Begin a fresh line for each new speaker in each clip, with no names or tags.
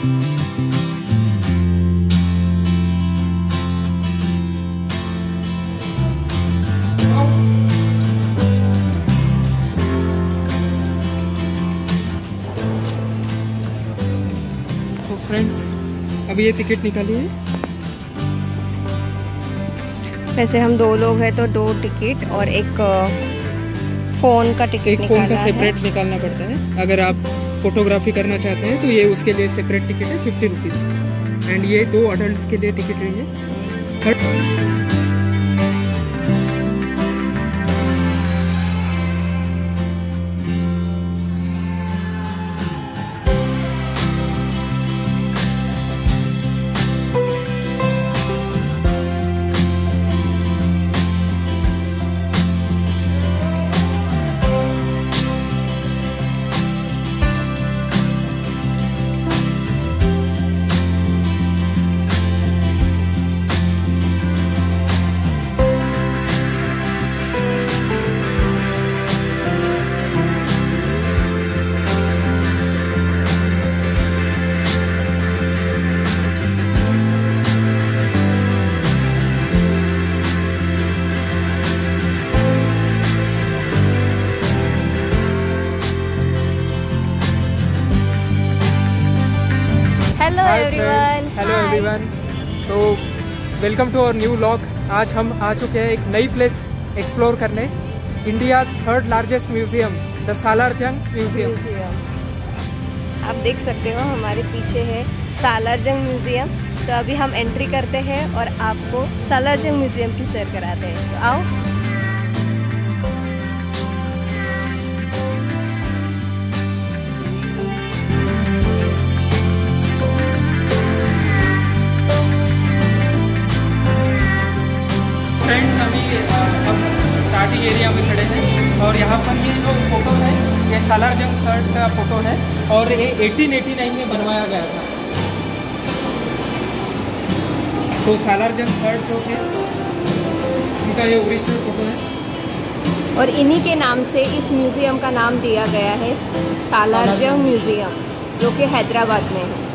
Friends, अभी ये ticket निकाली है।
वैसे हम 2 लोग हैं तो 2 टिकट और एक फ़ोन का टिकट,
एक फ़ोन का सेपरेट निकालना पड़ता है। अगर आप फोटोग्राफी करना चाहते हैं तो ये उसके लिए सेपरेट टिकट है 50 रुपीज़। एंड ये 2 अडल्ट के लिए टिकट रहेंगे।
Hello everyone.
तो welcome to our new vlog. आज हम आ चुके हैं एक नई प्लेस एक्सप्लोर करने, India 3rd largest museum, the Salar Jung museum.
आप देख सकते हो हमारे पीछे है सालार जंग म्यूजियम। तो अभी हम एंट्री करते हैं और आपको सालार जंग म्यूजियम की सैर कराते हैं। तो आओ।
फ्रेंड्स, अभी हम स्टार्टिंग एरिया में खड़े हैं और यहाँ पर ये जो फोटो है ये सालार जंग 3rd का फोटो है और ये 1889 में बनवाया गया था। तो सालार जंग 3rd जो है उनका ये ओरिजिनल फोटो है
और इन्हीं के नाम से इस म्यूज़ियम का नाम दिया गया है सालार जंग म्यूज़ियम, जो कि हैदराबाद में है।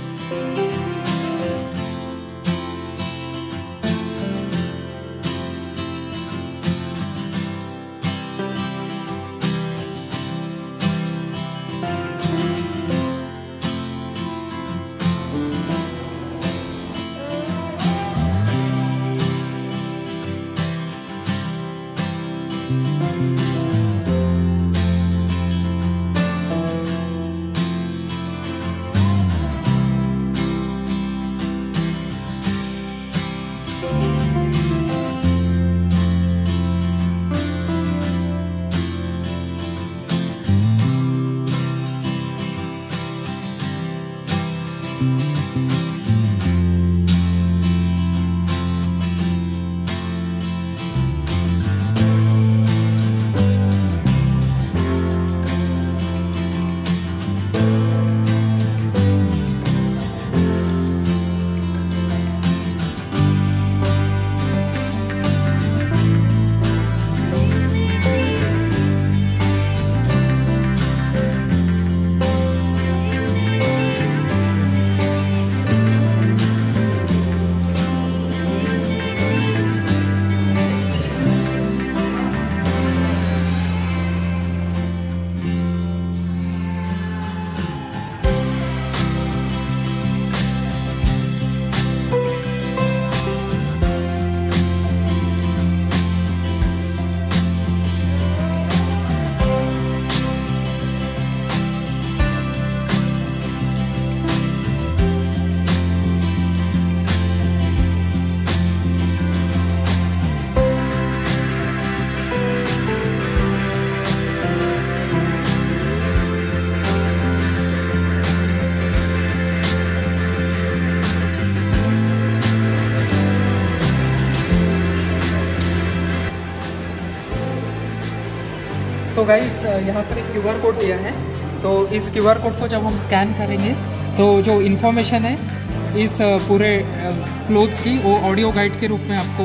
सो गाइस, यहाँ पर एक QR कोड दिया है। तो इस QR कोड को जब हम स्कैन करेंगे तो जो इन्फॉर्मेशन है इस पूरे क्लोथ्स की वो ऑडियो गाइड के रूप में आपको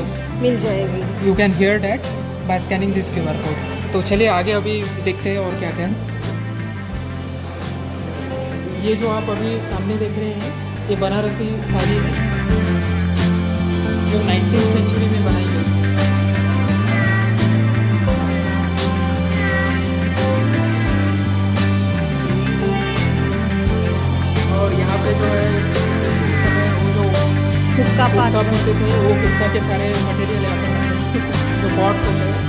मिल जाएगी।
You can hear that by scanning this QR code. तो चलिए आगे अभी देखते हैं और क्या क्या है। ये जो आप अभी सामने देख रहे हैं ये बनारसी साड़ी है जो 19वीं सेंचुरी में बनाई गई। और यहाँ पे जो है वो जो हुक्का बनते थे वो हुक्का के सारे मटेरियल यहाँ पे जो पॉट्स होते हैं।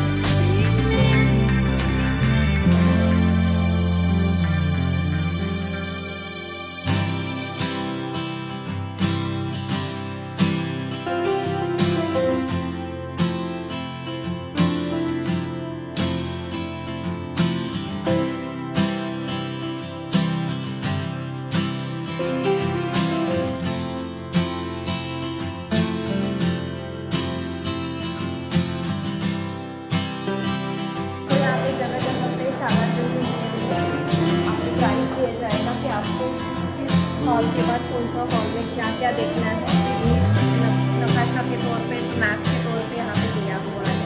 हॉल के बाद कौन सा हॉल में क्या क्या देखना है नक्काशा के तौर पे, मैप के तौर पे यहाँ पे दिया हुआ है।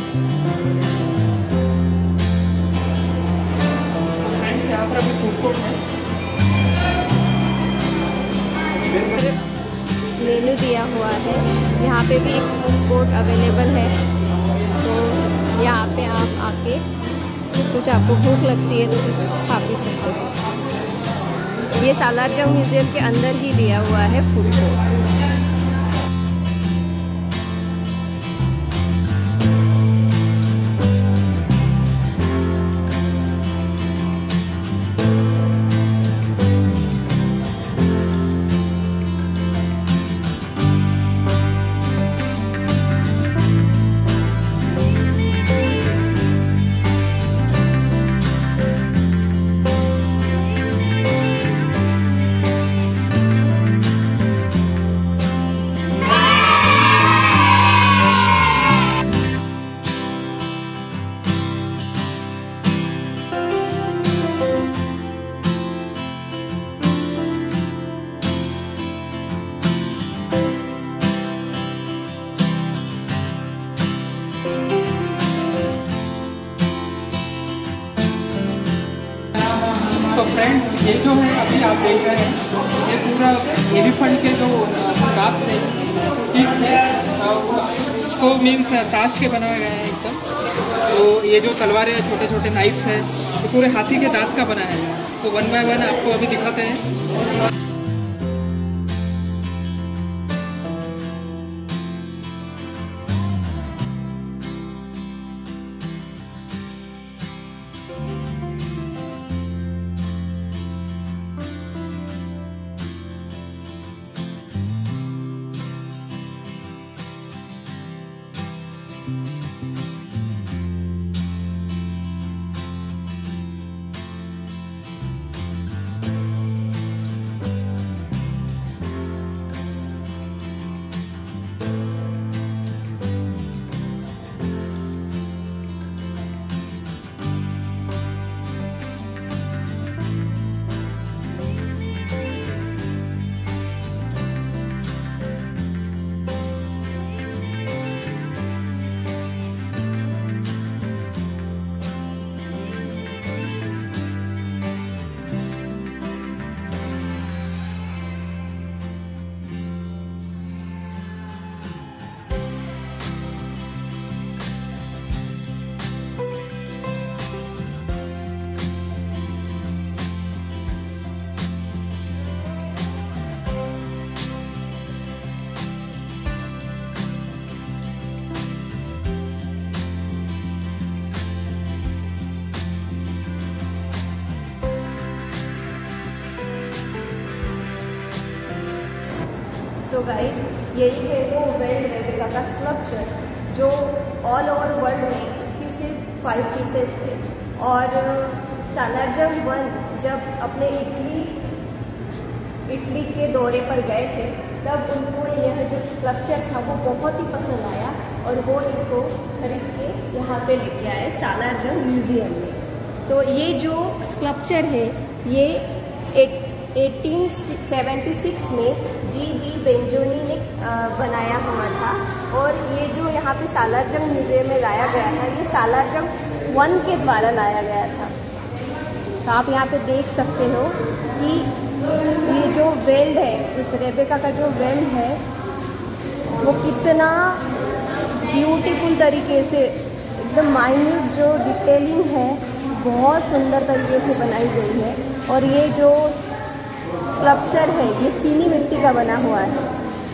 फ्रेंड्स यहाँ पर अभी फूड कोर्ट है,
मेनू दिया हुआ है। यहाँ पे भी एक फूड कोर्ट अवेलेबल है, तो यहाँ पे आप आके कुछ आपको भूख लगती है तो कुछ खा पी सकते हो। ये सालारजंग म्यूज़ियम के अंदर ही दिया हुआ है फूड कोर्ट।
तो फ्रेंड्स ये जो है अभी आप देख रहे हैं ये पूरा एलिफेंट के जो दांत थे ठीक थे उसको मीन्स ताश के बनाया गया है एकदम। तो ये जो तलवारें हैं, छोटे छोटे नाइफ्स है, ये पूरे हाथी के दांत का बनाया है। तो 1 बाय 1 आपको अभी दिखाते हैं।
सो गाइस, यही है वो वर्ल्ड रेप्लिका का स्कल्पचर जो ऑल ओवर वर्ल्ड में इसकी सिर्फ 5 पीसेस थे। और सालारजंग 1 जब अपने इटली के दौरे पर गए थे तब उनको यह जो स्कल्पचर था वो बहुत ही पसंद आया और वो इसको खरीद के यहाँ पे लेके आए सालारजंग म्यूज़ियम में। तो ये जो स्कल्पचर है ये 1876 में G.B. बेंजोनी ने बनाया हुआ था। और ये जो यहाँ पे सालारजंग म्यूज़ियम में लाया गया था ये सालारजंग 1 के द्वारा लाया गया था। तो आप यहाँ पे देख सकते हो कि ये जो वेल्ड है, उस रेबेका का जो वेल्ड है वो कितना ब्यूटीफुल तरीके से, एकदम माइन्यूट जो डिटेलिंग है बहुत सुंदर तरीके से बनाई गई है। और ये जो स्कल्पचर है ये चीनी मिट्टी का बना हुआ है।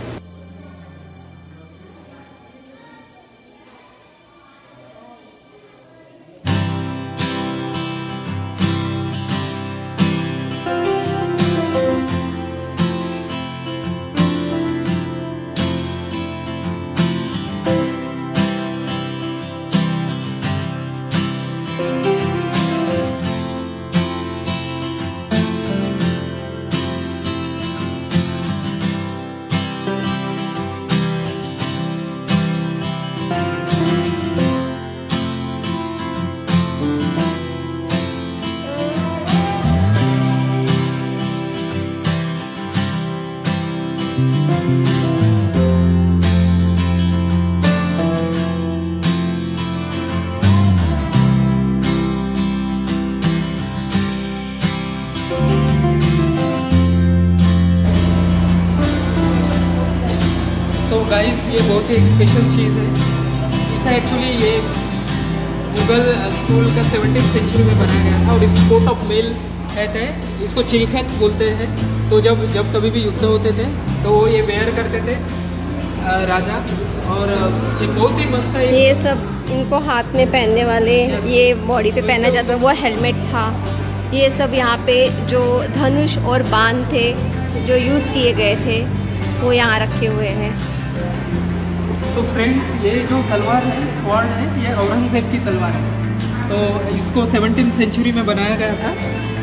तो गाइस ये बहुत ही एक स्पेशल चीज़ है। इसे एक्चुअली ये मुगल स्कूल का 17th सेंचुरी में बनाया गया था और इसको कोट ऑफ मेल कहते हैं, इसको चिलखत बोलते हैं। तो जब कभी भी युद्ध होते थे तो वो ये वेयर करते थे राजा, और ये बहुत ही मस्त है।
ये सब इनको हाथ में पहनने वाले, ये बॉडी पे पहना जाता है, वो हेलमेट था। ये सब यहाँ पे जो धनुष और बाण थे जो यूज़ किए गए थे वो यहाँ रखे हुए हैं।
तो फ्रेंड्स ये जो तलवार है, स्वॉर्ड है, ये औरंगजेब की तलवार है। तो इसको 17th सेंचुरी में बनाया गया था।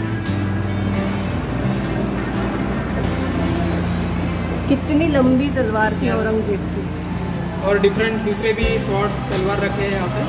कितनी लंबी तलवार थी औरंगजेब की।
और डिफरेंट दूसरे भी स्वॉर्ड्स तलवार रखे हैं यहाँ पे।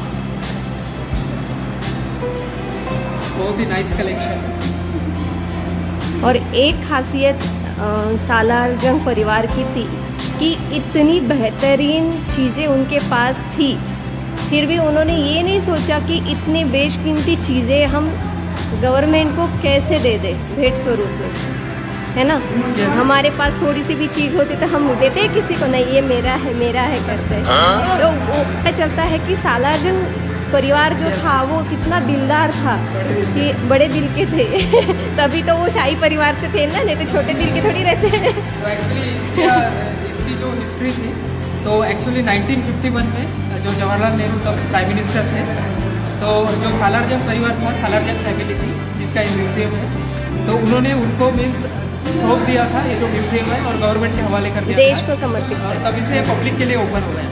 बहुत ही नाइस कलेक्शन।
और एक खासियत सालार जंग परिवार की थी कि इतनी बेहतरीन चीज़ें उनके पास थी, फिर भी उन्होंने ये नहीं सोचा कि इतनी बेशकीमती चीज़ें हम गवर्नमेंट को कैसे दे दें भेंट स्वरूप में, है ना। हमारे पास थोड़ी सी भी चीज़ होती तो हम देते किसी को, नहीं ये मेरा है करते। तो वो पता चलता है कि सालार जंग परिवार जो था वो कितना दिलदार था, कि बड़े दिल के थे। तभी तो वो शाही परिवार से थे ना, नहीं तो छोटे दिल के थोड़ी रहते हैं।
तो एक्चुअली इसकी जो हिस्ट्री थी, तो एक्चुअली 1951 में जो जवाहरलाल नेहरू तब प्राइम मिनिस्टर थे, तो जो सालार जंग परिवार था, सालार जंग फैमिली थी जिसका ये म्यूजियम है, तो उन्होंने उनको मीन्स सौंप दिया था ये जो म्यूजियम है, और गवर्नमेंट के हवाले कर दिया
देश को समर्पित,
और तभी से पब्लिक के लिए ओपन हो गया।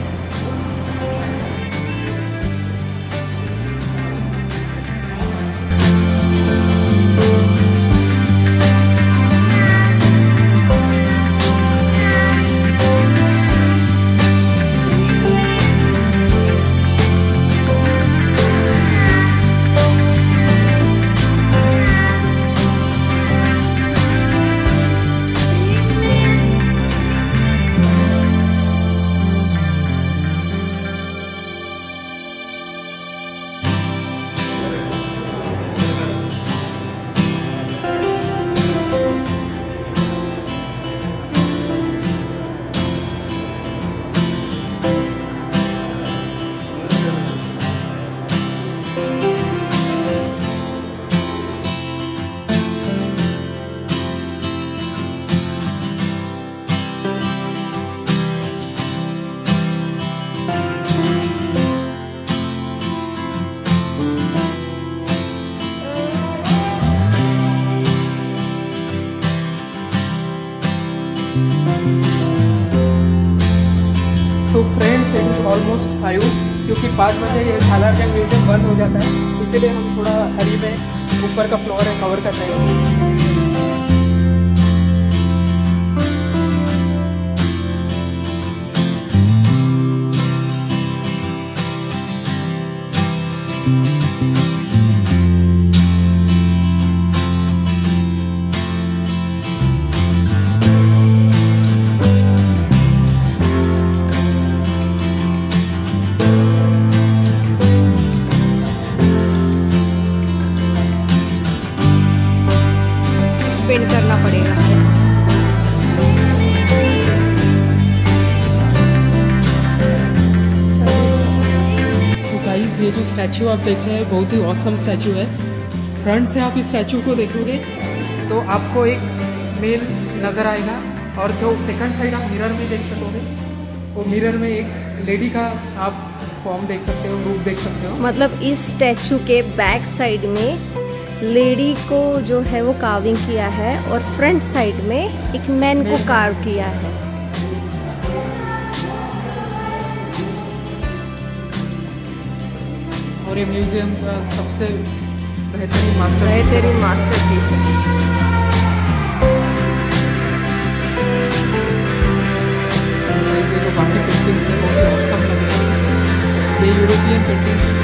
तो फ्रेंड्स इट इज़ ऑलमोस्ट 5, क्योंकि 5 बजे ये सालार जंग म्यूजियम बंद हो जाता है, इसीलिए हम थोड़ा हरी में ऊपर का फ्लोर है कवर कर रहे हैं। स्टैचू आप देख रहे हैं बहुत ही ऑसम स्टैचू है। फ्रंट से आप इस स्टैचू को देखोगे तो आपको एक मेल नज़र आएगा और जो सेकंड साइड आप मिरर में देख सकोगे वो मिरर में एक लेडी का आप फॉर्म देख सकते हो, रूप देख सकते हो।
मतलब इस स्टैचू के बैक साइड में लेडी को जो है वो कार्विंग किया है और फ्रंट साइड में एक मैन को कार्व किया है।
और ये म्यूजियम का सबसे बेहतरीन मास्टरपीस है। ये जो बाकी पेंटिंग्स है बहुत ही ऑसम लग रही है। ये यूरोपियन पेंटिंग्स है।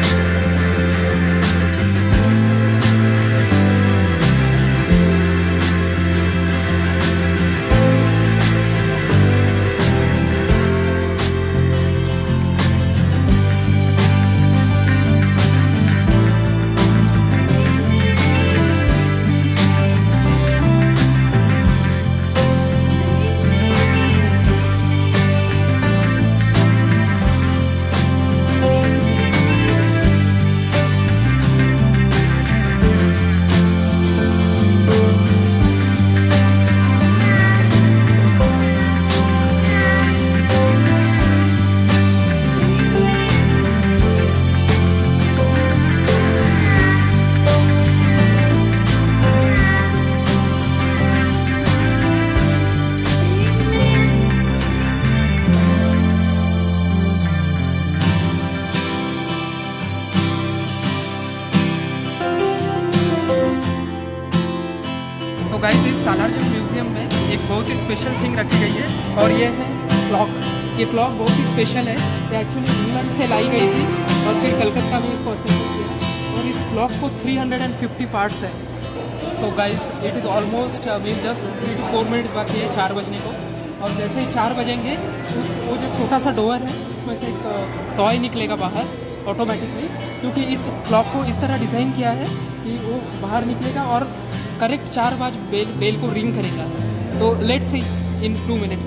गाइस इस सालारजंग म्यूजियम में एक बहुत ही स्पेशल थिंग रखी गई है और ये है क्लॉक। ये क्लॉक बहुत ही स्पेशल है। ये एक्चुअली इंग्लैंड से लाई गई थी और फिर कलकत्ता में इसको असेंबल किया और इस क्लॉक को 350 पार्ट्स है। So guys it is almost mean just 3 to 4 minutes बाकी है 4 बजने को। और जैसे ही 4 बजेंगे वो जो छोटा सा डोर है उसमें से एक टॉय निकलेगा बाहर ऑटोमेटिकली, क्योंकि इस क्लॉक को इस तरह डिज़ाइन किया है कि वो बाहर निकलेगा और करेक्ट 4 बजे बेल को रिंग करेगा। तो let's see in 2 minutes.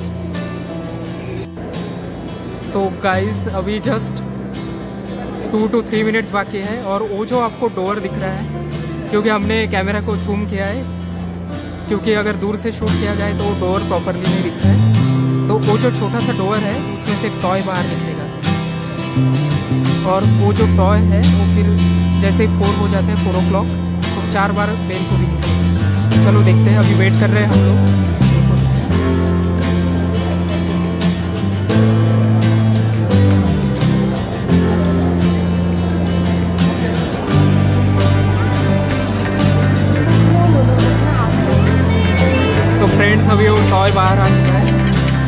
So guys अभी जस्ट 2 to 3 मिनट्स बाकी है और वो जो आपको डोर दिख रहा है, क्योंकि हमने कैमरा को जूम किया है, क्योंकि अगर दूर से शूट किया जाए तो डोर प्रॉपरली नहीं दिखता है। तो वो जो छोटा सा डोर है उसमें से एक टॉय बाहर निकलेगा और वो जो टॉय है वो फिर जैसे ही 4 हो जाते हैं 4 o'clock तो 4 बार बेल को रिंग करेगा। चलो देखते हैं, अभी वेट कर रहे हैं हम लोग। तो फ्रेंड्स अभी वो टॉय बाहर आ चुका है।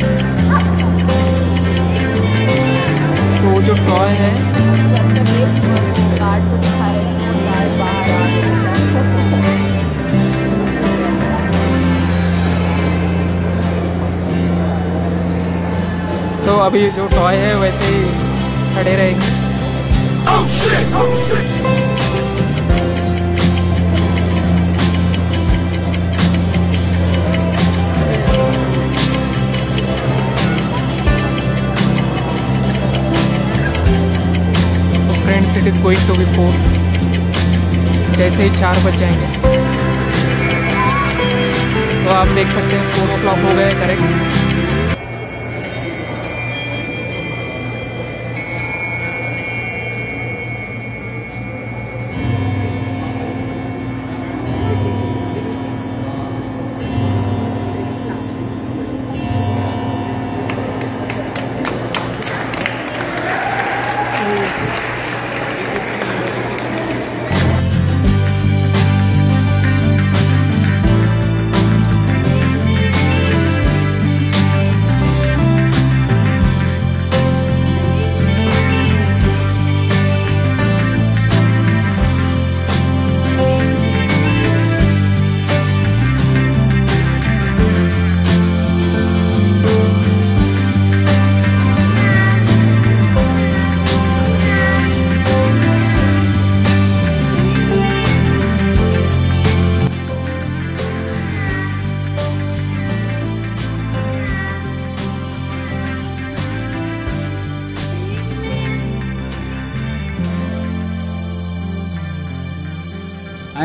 तो वो जो टॉय है तो अभी जो टॉय है वैसे ही खड़े रहेंगे। So friends, it is going to be 4। जैसे ही 4 बज जाएंगे तो आप देख सकते हैं 4 o'clock हो गए correct.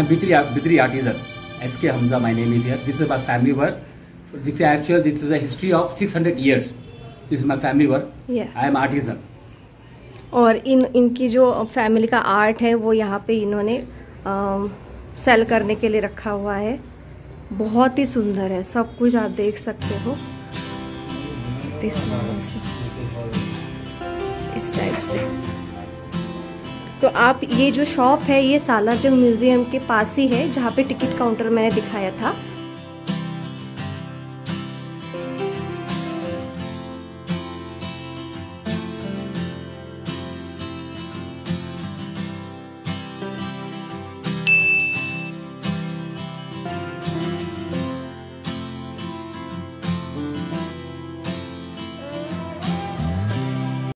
I'm Bidri artisan. SK Hamza, my name is here. This is my family work. This is a history of 600 years. This is my family work.
Yeah.
I am artisan.
और इनकी जो family का art है वो यहाँ पे इन्होंने cell करने के लिए रखा हुआ है। बहुत ही सुंदर है, सब कुछ आप देख सकते हो इस टाइप से। तो आप ये जो शॉप है ये सालारजंग म्यूजियम के पास ही है, जहाँ पे टिकट काउंटर मैंने दिखाया था।